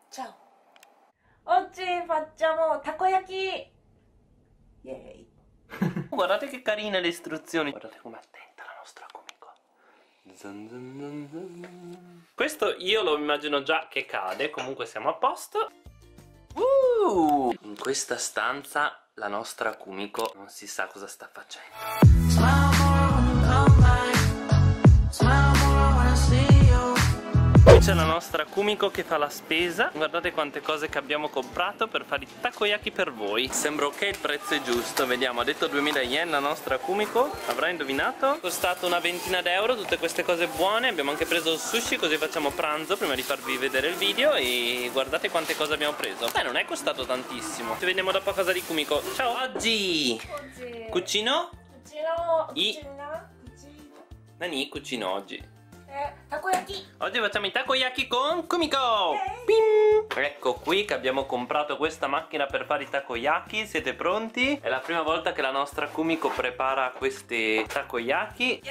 Ciao. Oggi facciamo takoyaki. Yay. Guardate che carine le istruzioni. Guardate com'è attenta la nostra Kumiko. Zan zan zan zan. Questo io lo immagino già che cade. Comunque siamo a posto. In questa stanza la nostra Kumiko non si sa cosa sta facendo. Qui c'è la nostra Kumiko che fa la spesa. Guardate quante cose che abbiamo comprato per fare i takoyaki per voi. Sembra ok, il prezzo è giusto. Vediamo, ha detto 2000 yen la nostra Kumiko. Avrà indovinato? È costato una ventina d'euro tutte queste cose buone. Abbiamo anche preso il sushi, così facciamo pranzo prima di farvi vedere il video. E guardate quante cose abbiamo preso. Non è costato tantissimo. Ci vediamo dopo a casa di Kumiko. Ciao. Oggi cucino? Nani cucino oggi? Takoyaki. Oggi facciamo i takoyaki con Kumiko. Pim. Ecco qui che abbiamo comprato questa macchina per fare i takoyaki. Siete pronti? È la prima volta che la nostra Kumiko prepara questi takoyaki.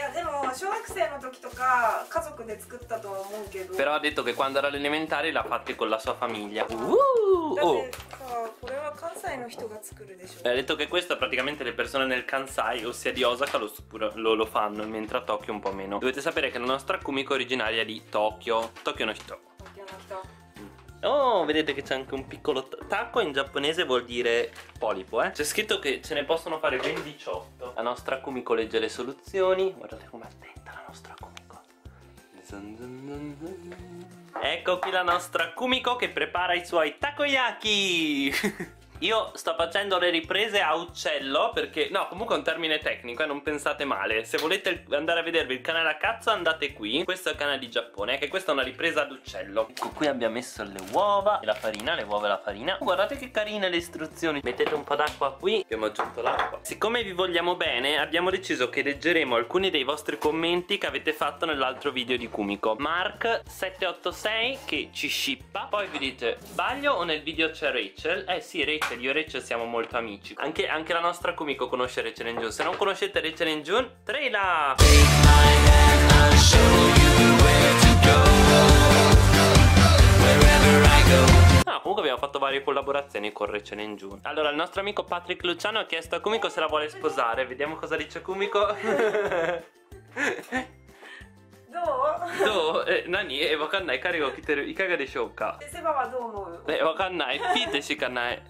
Però ha detto che quando era alle elementari l'ha fatti con la sua famiglia. Ha detto che questo praticamente le persone nel Kansai, ossia di Osaka, lo fanno, mentre a Tokyo un po' meno. Dovete sapere che la nostra Kumiko è originaria di Tokyo. Tokyo no Hito. Oh, vedete che c'è anche un piccolo taco. In giapponese vuol dire polipo, C'è scritto che ce ne possono fare ben 18. La nostra Kumiko legge le soluzioni. Guardate com'è attenta la nostra Kumiko. Ecco qui la nostra Kumiko che prepara i suoi takoyaki. Io sto facendo le riprese a uccello perché, no, comunque è un termine tecnico, non pensate male. Se volete andare a vedervi il canale a cazzo andate qui. Questo è il canale di Giappone, che questa è una ripresa ad uccello. Ecco qui abbiamo messo le uova e la farina, le uova e la farina. Guardate che carine le istruzioni. Mettete un po' d'acqua qui. Abbiamo aggiunto l'acqua. Siccome vi vogliamo bene, abbiamo deciso che leggeremo alcuni dei vostri commenti che avete fatto nell'altro video di Kumiko. Mark786 che ci shippa. Poi vi dite, sbaglio o nel video c'è Rachel? Sì, Rachel. Io e Rachel siamo molto amici. Anche la nostra Kumiko conosce Rachel and Jun. Se non conoscete Rachel and Jun, trailer! No, comunque abbiamo fatto varie collaborazioni con Rachel and Jun. Allora, il nostro amico Patrick Luciano ha chiesto a Kumiko se la vuole sposare. Vediamo cosa dice Kumiko. Nani? Wakannai, karigo kiteru. Ikaga deshou ka? Wakannai, pite shikanai.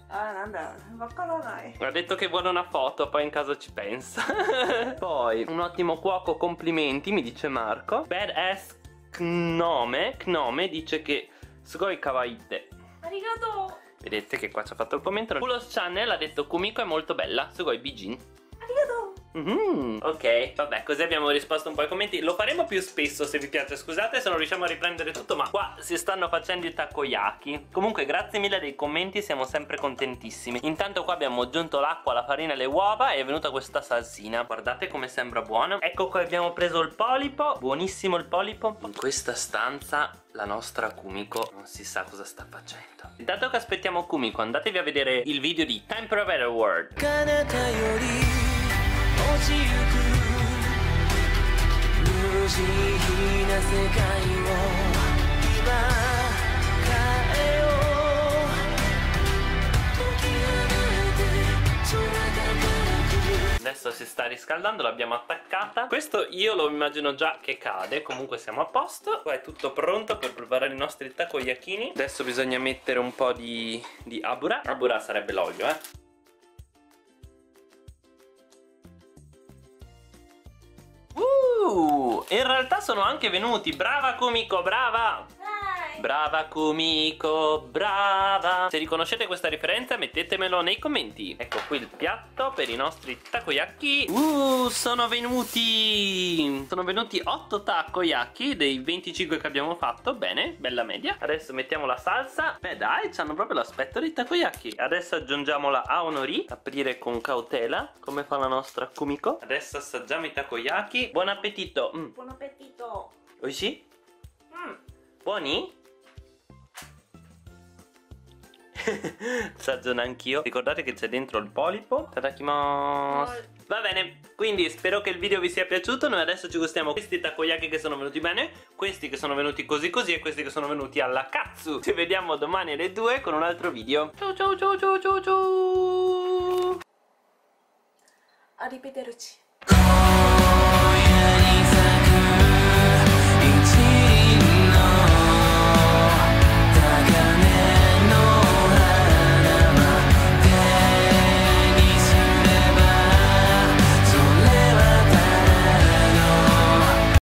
Ha detto che vuole una foto, poi in caso ci pensa. Poi, un ottimo cuoco, complimenti, mi dice Marco. Badass Knome dice che sugoi kawaii te. Arigato. Vedete che qua ci ha fatto il commento. Kulos Channel ha detto Kumiko è molto bella, sugoi bijin. Arigato. Ok, vabbè, così abbiamo risposto un po' ai commenti. Lo faremo più spesso se vi piace. Scusate se non riusciamo a riprendere tutto, ma qua si stanno facendo i takoyaki. Comunque grazie mille dei commenti, siamo sempre contentissimi. Intanto qua abbiamo aggiunto l'acqua, la farina e le uova e è venuta questa salsina. Guardate come sembra buono. Ecco qua abbiamo preso il polipo. Buonissimo il polipo. In questa stanza la nostra Kumiko non si sa cosa sta facendo. Intanto che aspettiamo Kumiko, andatevi a vedere il video di Time for a Better World. Adesso si sta riscaldando, l'abbiamo attaccata. Questo io lo immagino già che cade. Comunque siamo a posto. Qua è tutto pronto per preparare i nostri takoyakini. Adesso bisogna mettere un po' di abura. Abura sarebbe l'olio, in realtà sono anche venuti. Brava Kumiko, brava! Brava Kumiko, brava! Se riconoscete questa referenza mettetemelo nei commenti. Ecco qui il piatto per i nostri takoyaki. Sono venuti 8 takoyaki dei 25 che abbiamo fatto. Bene, bella media. Adesso mettiamo la salsa. Beh dai, hanno proprio l'aspetto dei takoyaki. Adesso aggiungiamo la aonori. Aprire con cautela, come fa la nostra Kumiko. Adesso assaggiamo i takoyaki. Buon appetito. Buon appetito. Oishi? Buoni? Assaggiano anch'io. Ricordate che c'è dentro il polipo. Tadakimasu. Va bene, quindi spero che il video vi sia piaciuto. Noi adesso ci gustiamo questi takoyaki che sono venuti bene, questi che sono venuti così così e questi che sono venuti alla cazzo. Ci vediamo domani alle 2 con un altro video. Ciao ciao ciao ciao ciao ciao. Arrivederci.